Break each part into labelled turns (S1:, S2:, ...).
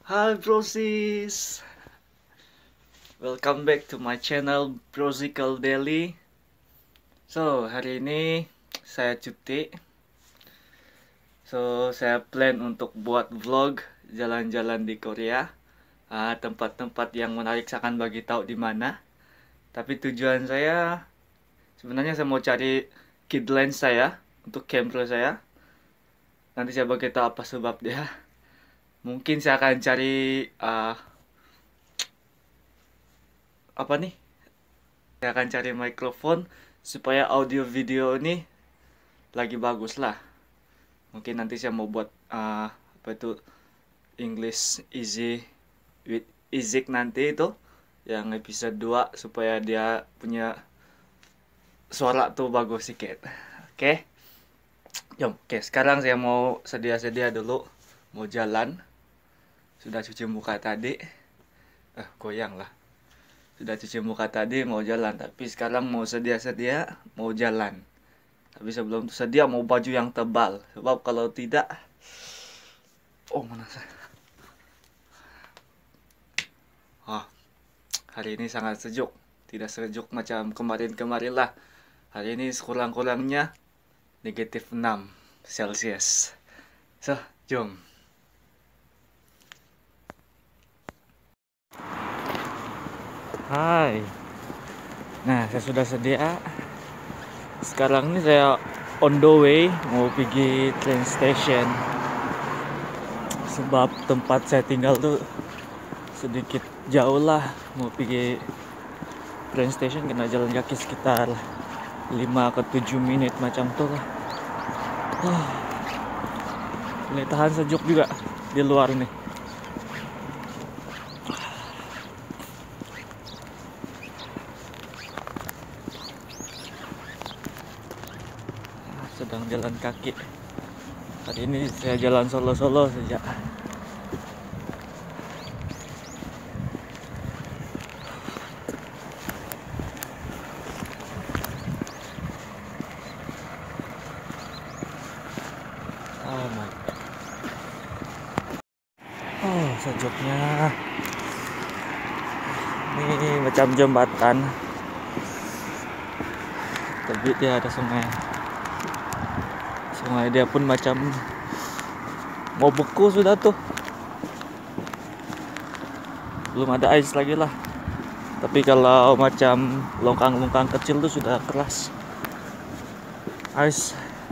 S1: Hi brosis, welcome back to my channel Brosical Daily. So hari ini saya cuti. So saya plan untuk buat vlog jalan-jalan di Korea, tempat-tempat yang menarik saya akan bagi tahu di mana. Tapi tujuan saya sebenarnya saya mau cari kit lens saya untuk camera saya. Nanti saya bagi tahu apa sebab dia. Mungkin saya akan cari apa nih? Saya akan cari mikrofon supaya audio video ini lagi bagus lah. Mungkin nanti saya mau buat apa itu English easy with Izik nanti itu yang episode 2 supaya dia punya suara tuh bagus sedikit. Oke. Jom, oke, sekarang saya mau sedia-sedia dulu mau jalan. Sudah cuci muka tadi. Goyang lah. Sudah cuci muka tadi mau jalan, tapi sekarang mau sedia-sedia mau jalan. Tapi sebelum itu sedia mau baju yang tebal, sebab kalau tidak mana saya? Hari ini sangat sejuk. Tidak sejuk macam kemarin-kemarin lah. Hari ini sekurang-kurangnya -6 Celsius. So, jom. Hai. Nah, saya sudah sedia. Sekarang ini saya on the way mau pergi train station. Sebab tempat saya tinggal tuh sedikit jauh lah. Mau pergi train station kena jalan kaki sekitar 5 ke 7 menit macam tuh lah. Ini tahan sejuk juga di luar nih. Sedang jalan kaki. Hari ini saya jalan solo-solo saja. Sejuknya. Ini macam jembatan. Tapi dia ada sungai. Sungai dia pun macam mau beku sudah tuh. Belum ada ais lagi lah. Tapi kalau macam longkang-longkang kecil tuh sudah keras. Ais.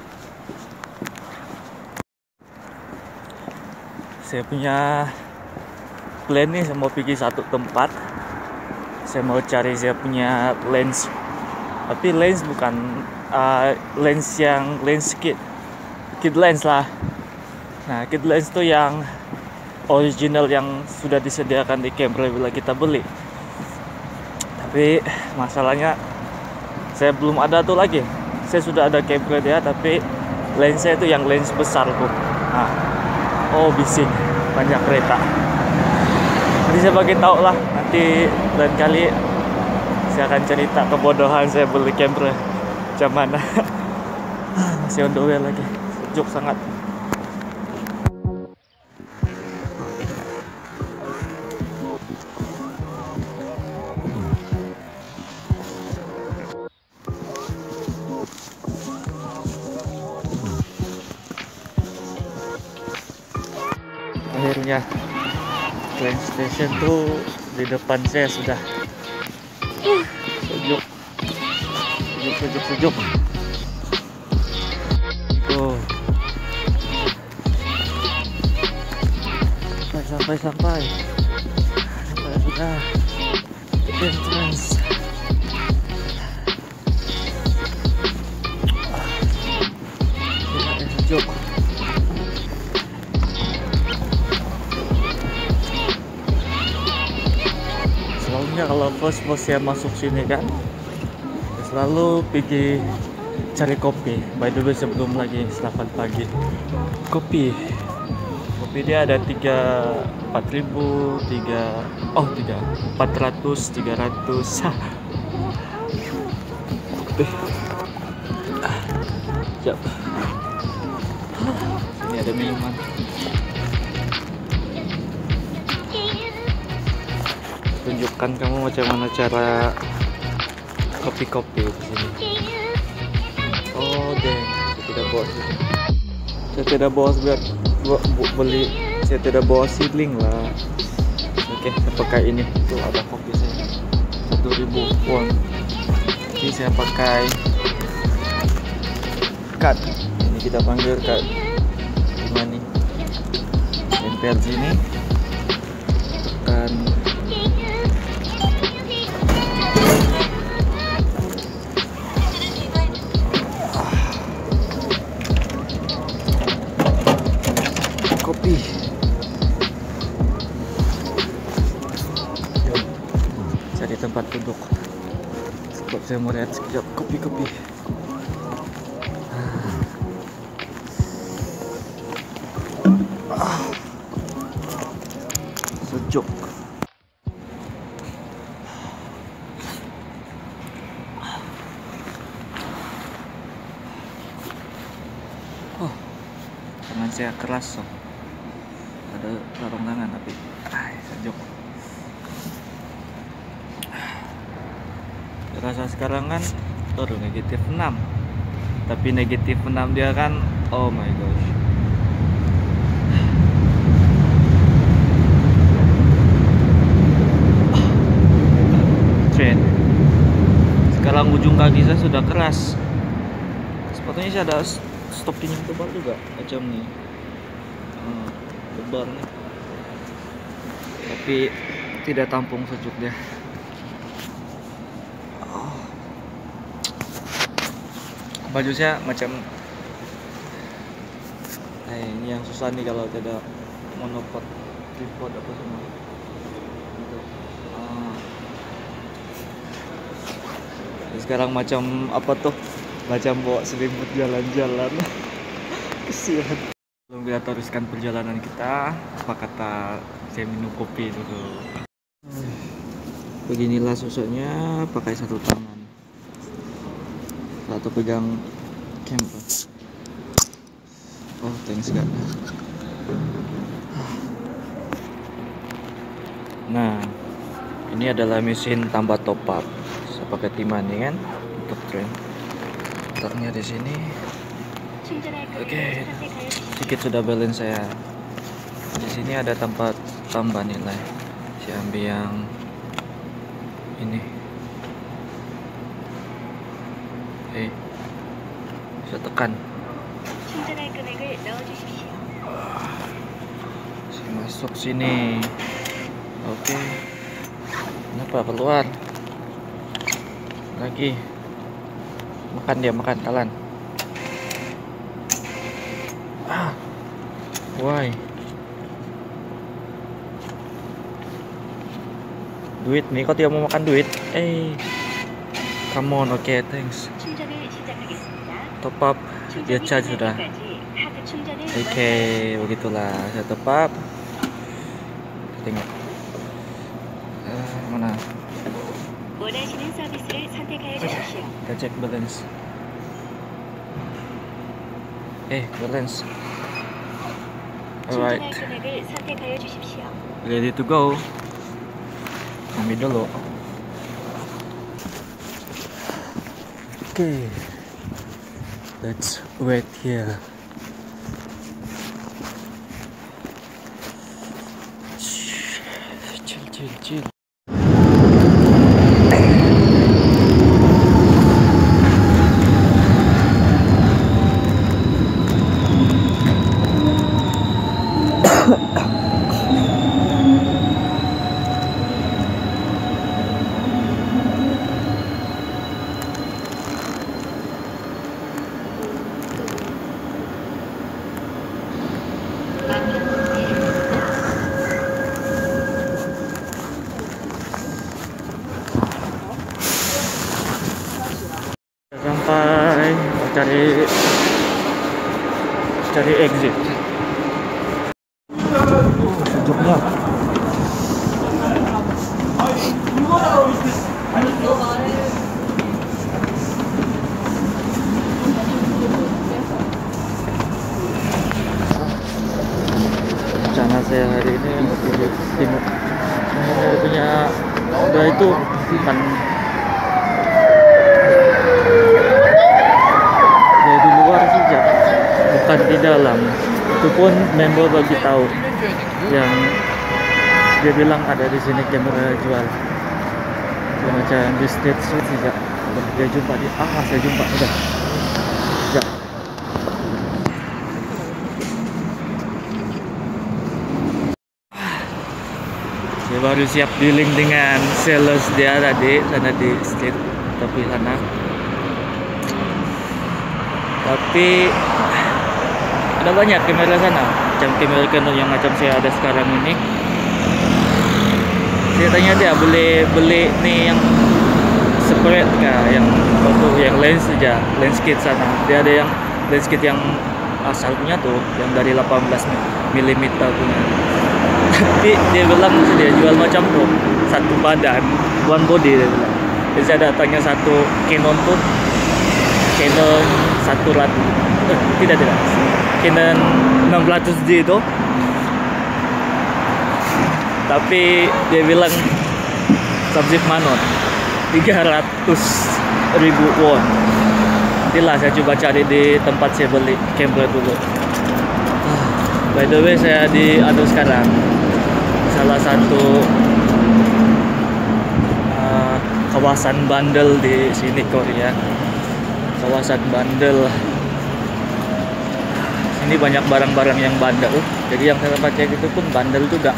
S1: Saya punya plan nih, saya mau pergi satu tempat. Saya mau cari saya punya lens. Tapi lens bukan lens yang lens kit lens lah. Nah, kit lens tuh yang original yang sudah disediakan di camera bila kita beli. Tapi masalahnya saya belum ada tuh lagi. Saya sudah ada camera dia, tapi lensnya itu yang lens besar tuh. Bising banyak kereta. Nanti saya bagi tahu lah. Nanti lain kali saya akan cerita kebodohan saya beli camera macam mana. Masih on the way lagi. Sejuk sangat. Akhirnya train station tuh di depan saya sudah. Sejuk. Sampai sudah entrance. Sejuk. Selalunya kalau bos saya masuk sini kan, selalu pergi cari kopi. By the way, sebelum lagi 8 pagi, kopi dia ada 4.000, 400, 300. Siap. Ini ada minuman. tunjukkan kamu macam mana cara kopi-kopi di sini. Oh deh, saya tidak bawa sini. Saya tidak bawa beli. Saya tidak bawa seedling lah. Oke, saya pakai ini. Tuh ada kopi saya 1.000 won. Jadi saya pakai cut. Ini kita panggil cut. Gimana nih? Tempel sini. Tekan. Kopi. Yuk, cari tempat duduk. Sebab saya mau lihat sekejap kopi-kopi. Sejuk. Oh, tangan saya keras so. Ada sarung tangan tapi sejuk. Rasa sekarang kan negatif 6, tapi negatif 6 dia kan, oh my gosh. Sekarang ujung kaki saya sudah keras. Sepatunya saya ada stocking yang tebal juga macam nih, tebal nih, tapi tidak tampung sejuk dia. Baju saya macam ini yang susah nih kalau tidak monopod, tripod apa semua gitu. Sekarang macam apa tuh, macam bawa selimut jalan-jalan. Kesian. Belum kita teruskan perjalanan kita, apa kata saya minum kopi dulu. Beginilah susahnya pakai satu tangan atau pegang camper. Oh thanks God. Nah ini adalah mesin tambah top up. Saya pakai Timan nih kan untuk tren. Letaknya di sini. Oke, sedikit sudah balance saya. Di sini ada tempat tambah nilai. Saya ambil yang ini. Saya tekan. Saya masuk sini. Oke. Kenapa keluar? Lagi. Makan dia, makan kalian. Why? Duit nih, kok dia mau makan duit? Come on, okay, thanks. Top up, dia charge sudah. Oke, begitulah. Saya top up. Tengok. Mana? Kita cek balance. Balance. Alright. Ready to go. Ambil dulu. Okay. Let's wait here. Chill. Sampai cari exit. Sejuknya. Rencana saya hari ini untuk tengok punya Udah itu bukan ya di luar saja, bukan di dalam. Itu pun member bagi tahu yang dia bilang ada di sini kamera jual. Dia macam di stage saja. Dia jumpa di saya jumpa udah. Ya. Dia baru siap dealing dengan sales dia tadi sana di stage tepi sana. Tapi ada banyak kamera sana, macam kamera Canon yang macam saya ada sekarang ini. Saya tanya dia beli nih yang separate kah, yang foto yang lens saja, lens kit sana. Dia ada yang lens kit yang asal punya tuh, yang dari 18 mm punya. Tapi dia bilang dia jual macam tuh, satu badan, one body dia bilang. Jadi saya datangnya satu Canon tuh, Canon 100, tidak Canon 600D itu. Tapi dia bilang subject manon 300.000 won. Nantilah saya coba cari di tempat saya beli camera dulu. By the way, saya di sekarang salah satu kawasan bandel di sini Korea. Kawasan bandel. Sini banyak barang-barang yang bandel. Jadi yang saya baca itu pun bandel juga.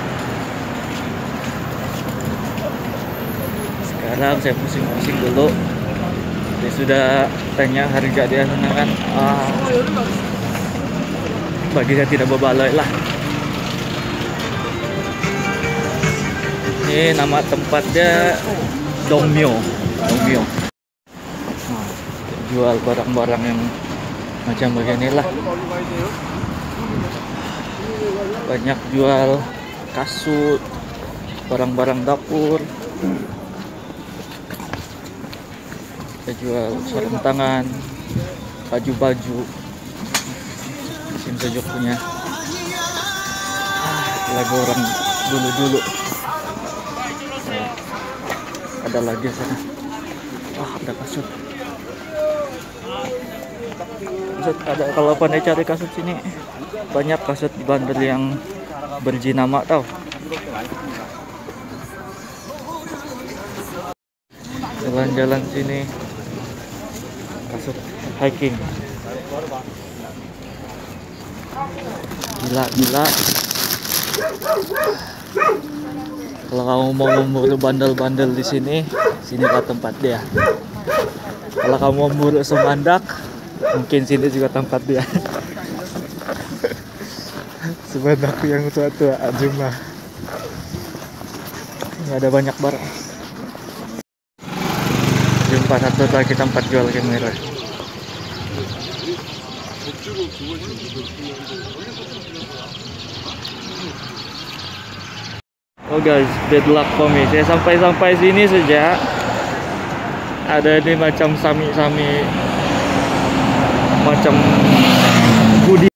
S1: Sekarang saya pusing-pusing dulu. Dia sudah tanya harga dia sana kan. Bagi saya tidak berbaloi lah. Ini nama tempatnya Dongmyo. Jual barang-barang yang macam beginilah. Banyak jual kasut, barang-barang dapur. Kita jual sarung tangan, baju-baju, mesin sejuk punya. Lagu orang dulu-dulu. Ada lagi sana. Ada kasut. Ada, kalau pandai cari kasut sini banyak kasut bandel yang berjinama tau. Jalan-jalan sini kasut hiking. Gila. Kalau kamu mau memburu bandel-bandel di sinilah tempat dia. Kalau kamu mau memburu semandak, mungkin sini juga tempat dia. Semandak yang tua-tua jumlah. Ini ada banyak barang. Jumpa satu lagi tempat jual kamera. Oh guys, bad luck for me. Saya sampai sini saja. Ada ini macam sami-sami, macam